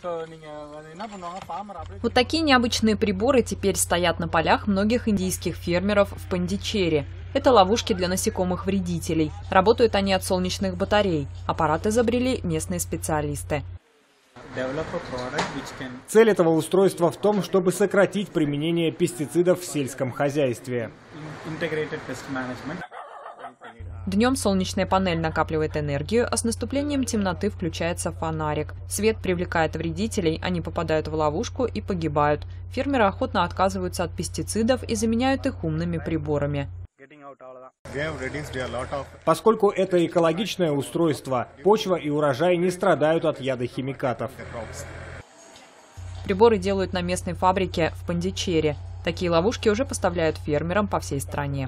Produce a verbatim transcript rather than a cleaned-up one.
Вот такие необычные приборы теперь стоят на полях многих индийских фермеров в Пондичери. Это ловушки для насекомых-вредителей. Работают они от солнечных батарей. Аппарат изобрели местные специалисты. Цель этого устройства в том, чтобы сократить применение пестицидов в сельском хозяйстве. Днем солнечная панель накапливает энергию, а с наступлением темноты включается фонарик. Свет привлекает вредителей, они попадают в ловушку и погибают. Фермеры охотно отказываются от пестицидов и заменяют их умными приборами. Поскольку это экологичное устройство, почва и урожай не страдают от ядохимикатов. Приборы делают на местной фабрике в Пондичери. Такие ловушки уже поставляют фермерам по всей стране.